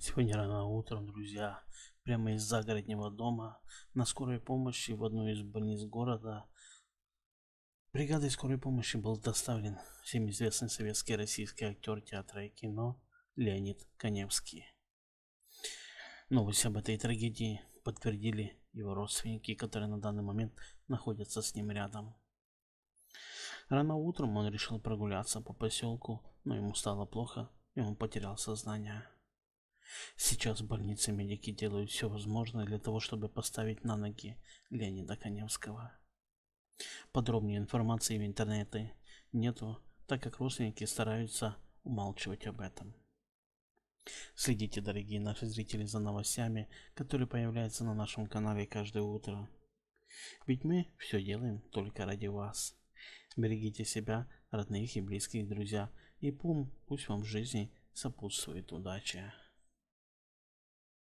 Сегодня рано утром, друзья, прямо из загородного дома на скорой помощи в одну из больниц города бригадой скорой помощи был доставлен всем известный советский и российский актер театра и кино Леонид Каневский. Новость об этой трагедии подтвердили его родственники, которые на данный момент находятся с ним рядом. Рано утром он решил прогуляться по поселку, но ему стало плохо, и он потерял сознание. Сейчас в больнице медики делают все возможное для того, чтобы поставить на ноги Леонида Каневского. Подробнее информации в интернете нету, так как родственники стараются умалчивать об этом. Следите, дорогие наши зрители, за новостями, которые появляются на нашем канале каждое утро. Ведь мы все делаем только ради вас. Берегите себя, родных и близких, друзья, и пусть вам в жизни сопутствует удача.